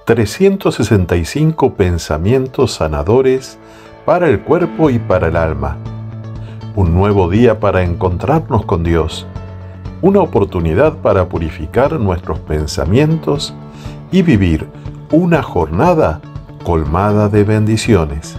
365 pensamientos sanadores para el cuerpo y para el alma. Un nuevo día para encontrarnos con Dios. Una oportunidad para purificar nuestros pensamientos y vivir una jornada colmada de bendiciones.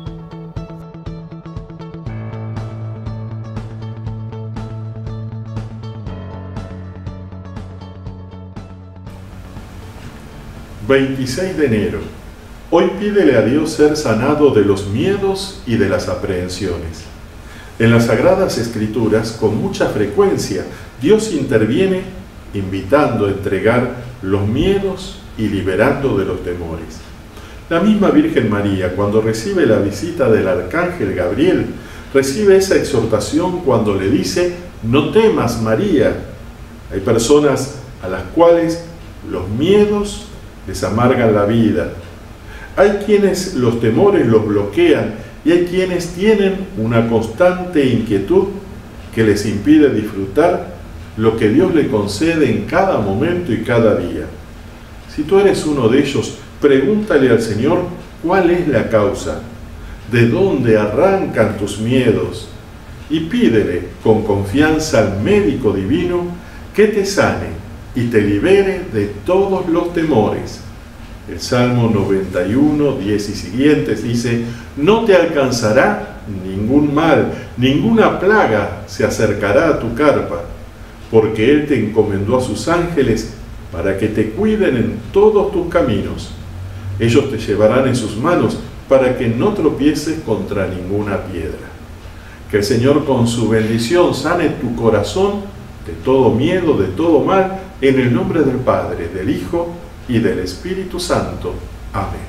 ...26 de enero... Hoy pídele a Dios ser sanado de los miedos y de las aprehensiones. En las Sagradas Escrituras, con mucha frecuencia, Dios interviene invitando a entregar los miedos y liberando de los temores. La misma Virgen María, cuando recibe la visita del Arcángel Gabriel, recibe esa exhortación cuando le dice: no temas, María. Hay personas a las cuales los miedos les amargan la vida. Hay quienes los temores los bloquean y hay quienes tienen una constante inquietud que les impide disfrutar lo que Dios le concede en cada momento y cada día. Si tú eres uno de ellos, pregúntale al Señor cuál es la causa, de dónde arrancan tus miedos, y pídele con confianza al médico divino que te sane y te libere de todos los temores. El Salmo 91, 10 y siguientes dice: no te alcanzará ningún mal, ninguna plaga se acercará a tu carpa, porque Él te encomendó a sus ángeles para que te cuiden en todos tus caminos. Ellos te llevarán en sus manos para que no tropieces contra ninguna piedra. Que el Señor con su bendición sane tu corazón de todo miedo, de todo mal, en el nombre del Padre, del Hijo y del Espíritu Santo. Amén.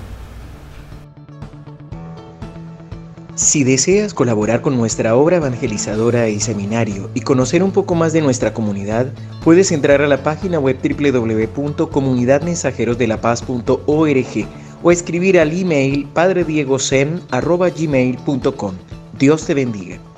Si deseas colaborar con nuestra obra evangelizadora y seminario y conocer un poco más de nuestra comunidad, puedes entrar a la página web www.comunidadmensajerosdelapaz.org o escribir al email padrediegocen@gmail.com. Dios te bendiga.